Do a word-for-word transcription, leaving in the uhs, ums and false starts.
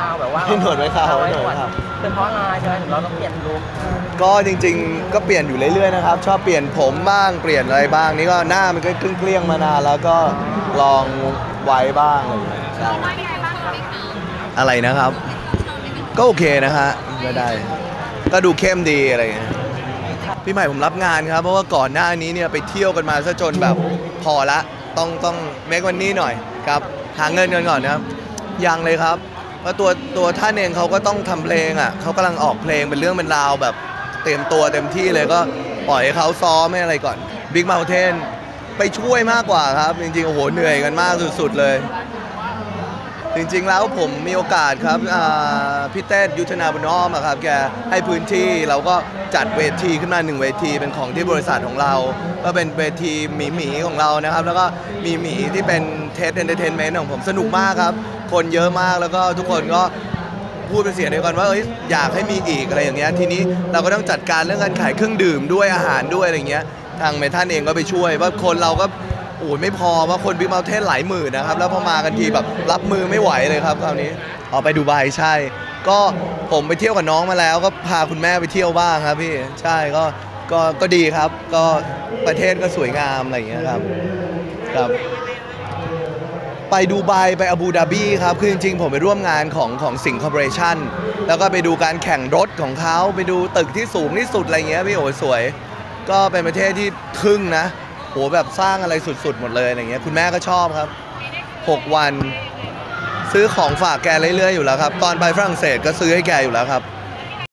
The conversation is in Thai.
ราวแบบว่าให้หนวดไว้คราวไว้หนวดครับเป็นเพราะอะไรใช่ไหมถึงเราต้องเปลี่ยนลุคก็จริงๆก็เปลี่ยนอยู่เรื่อยๆนะครับชอบเปลี่ยนผมบ้างเปลี่ยนอะไรบ้างนี่ก็หน้ามันก็เกลี้ยงๆมานานแล้วก็ลองไว้บ้างอะไรอย่างเงี้ยใช่อะไรนะครับ ก็โอเคนะฮะไม่ได้ ก็ดูเข้มดีอะไรอย่างเงี้ยพี่ใหม่ผมรับงานครับเพราะว่าก่อนหน้านี้เนี่ยไปเที่ยวกันมาซะจนแบบพอละต้องต้องเมควันนี้หน่อยครับหาเงินกันก่อนนะครับยังเลยครับเพราะตัวตัวท่านเองเขาก็ต้องทำเพลงอ่ะเขากำลังออกเพลงเป็นเรื่องเป็นราวแบบเตรียมตัวเต็มที่เลยก็ปล่อยให้เขาซ้อมให้อะไรก่อน Big Mountain ไปช่วยมากกว่าครับจริงๆโอ้โหเหนื่อยกันมากสุดๆเลยจริงๆแล้วผมมีโอกาสครับพี่เต้ยุทธนาบุญอ้อมครับแกให้พื้นที่เราก็จัดเวทีขึ้นมาหนึ่งเวทีเป็นของที่บริษัทของเราก็เป็นเวทีหมีหมีของเรานะครับแล้วก็มีหมีที่เป็นเทสเอนเตอร์เทนเมนต์ของผมสนุกมากครับคนเยอะมากแล้วก็ทุกคนก็พูดเป็นเสียงเดียวกันว่าเอ้ยอยากให้มีอีกอะไรอย่างเงี้ยทีนี้เราก็ต้องจัดการเรื่องการขายเครื่องดื่มด้วยอาหารด้วยอะไรเงี้ยทางเมทัลเองก็ไปช่วยว่าคนเราก็โอ้ยไม่พอว่าคนบิ๊กเมลเทนหลายหมื่นนะครับแล้วพอมากันทีแบบรับมือไม่ไหวเลยครับคราวนี้ออกไปดูไบใช่ก็ผมไปเที่ยวกับน้องมาแล้วก็พาคุณแม่ไปเที่ยวบ้างครับพี่ใช่ก็ก็ก็ดีครับก็ประเทศก็สวยงามอะไรอย่างเงี้ยครับครับไปดูไบไปอาบูดาบีครับคือจริงๆผมไปร่วมงานของของสิงคอร์ปอเรชั่นแล้วก็ไปดูการแข่งรถของเขาไปดูตึกที่สูงที่สุดอะไรเงี้ยพี่โอ้ยสวยก็เป็นประเทศที่ทึ่งนะโหแบบสร้างอะไรสุดๆหมดเลยอะไรเงี้ยคุณแม่ก็ชอบครับหกวันซื้อของฝากแกเรื่อยๆอยู่แล้วครับตอนไปฝรั่งเศสก็ซื้อให้แกอยู่แล้วครับ